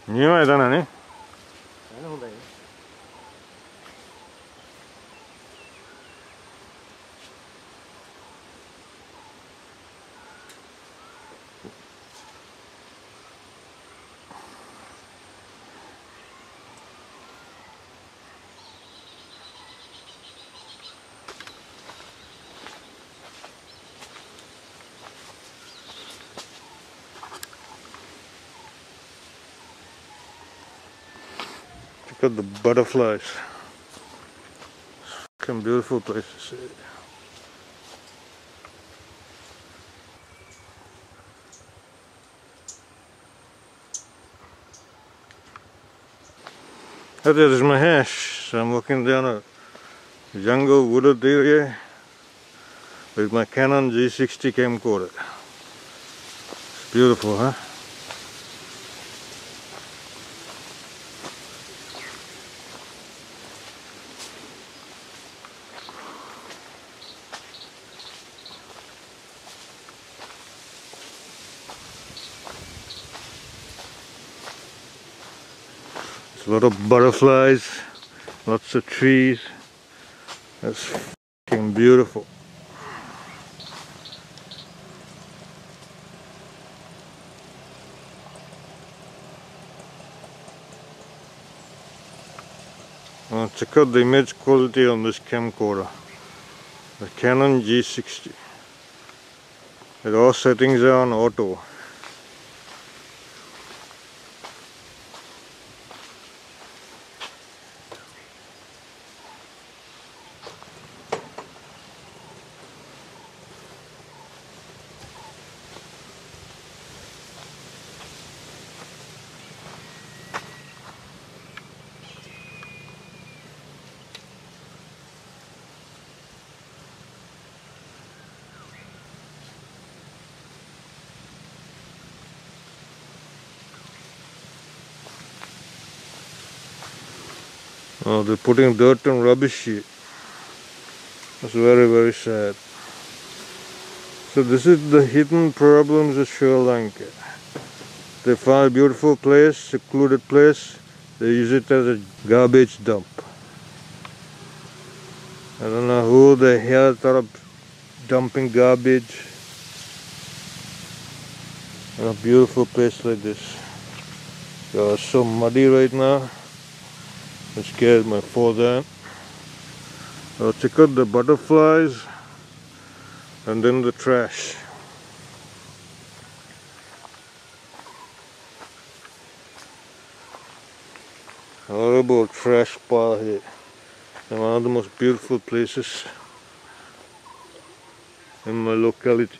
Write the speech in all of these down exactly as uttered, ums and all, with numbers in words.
匂いだなね。Look at the butterflies. Some beautiful places. That is Mahesh. So I'm walking down a jungle wooded area with my Canon G sixty camcorder. It's beautiful, huh? There's a lot of butterflies, lots of trees. That's fucking beautiful. Well, check out the image quality on this camcorder, the Canon G sixty. With all settings are on auto. Oh, they're putting dirt and rubbish here. That's very, very sad. So this is the hidden problems of Sri Lanka. They found a beautiful place, secluded place. They use it as a garbage dump. I don't know who the hell thought of dumping garbage in a beautiful place like this. So it's so muddy right now. I'm scared my fall down. I'll check out the butterflies and then the trash. Horrible trash pile here. And one of the most beautiful places in my locality.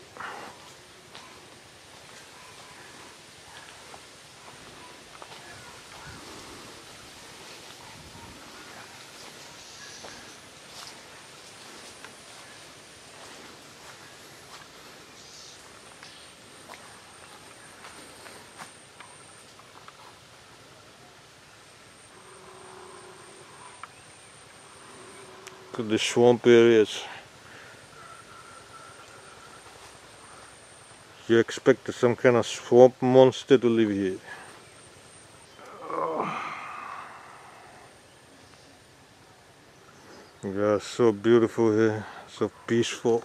Look at the swamp areas. You expect some kind of swamp monster to live here. Yeah, so beautiful here, so peaceful.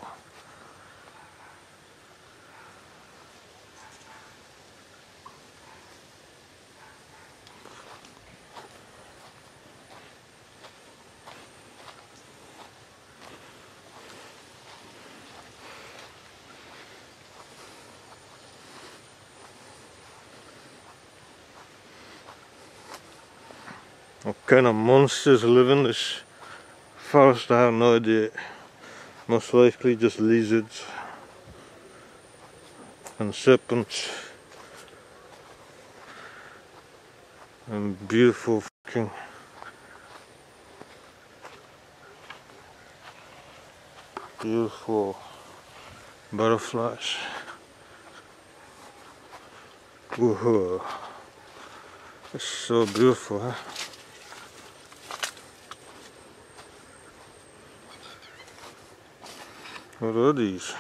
What kind of monsters live in this forest? I have no idea. Most likely just lizards and serpents and beautiful fucking beautiful butterflies. Woohoo! It's so beautiful, huh? What are these?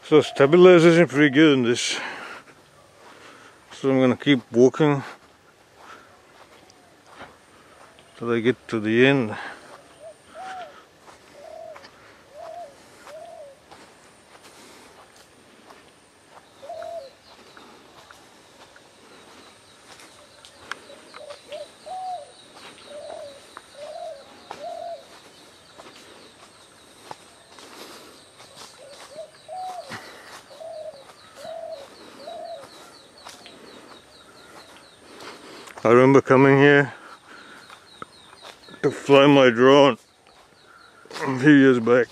So stabilization pretty good in this. So I'm gonna keep walking till I get to the end. I remember coming here to fly my drone a few years back.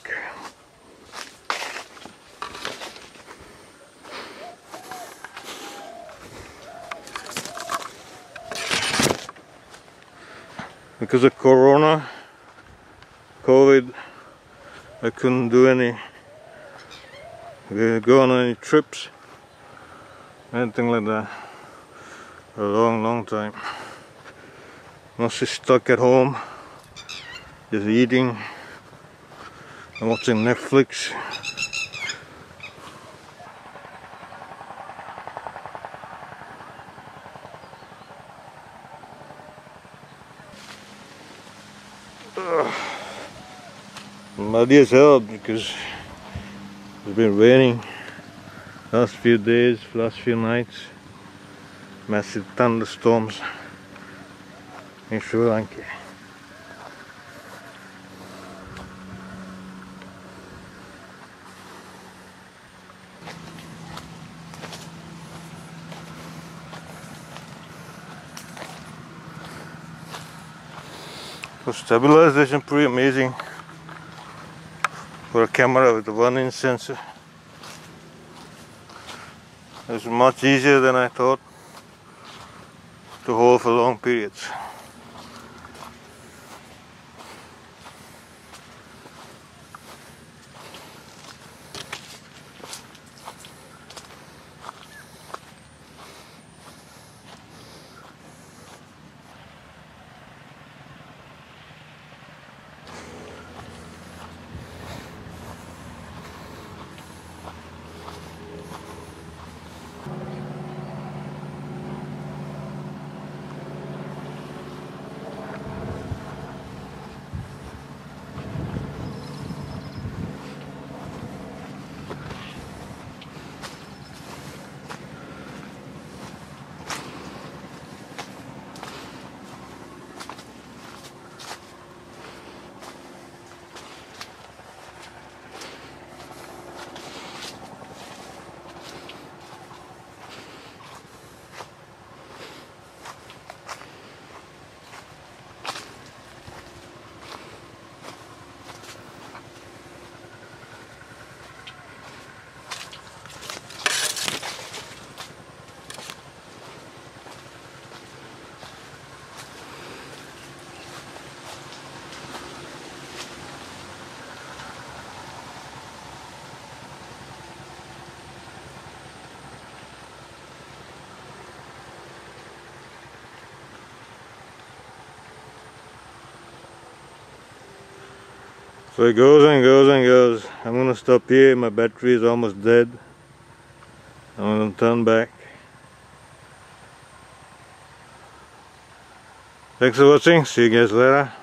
Because of Corona, COVID, I couldn't do any, go on any trips, anything like that. For a long, long time. Mostly stuck at home, just eating and watching Netflix. Ugh. Muddy as hell because it's been raining last few days, last few nights. Massive thunderstorms in Sri Lanka. So stabilization pretty amazing for a camera with a one inch sensor. It's much easier than I thought to hold for long periods. So it goes and goes and goes. I'm gonna stop here, my battery is almost dead. I'm gonna turn back. Thanks for watching, see you guys later.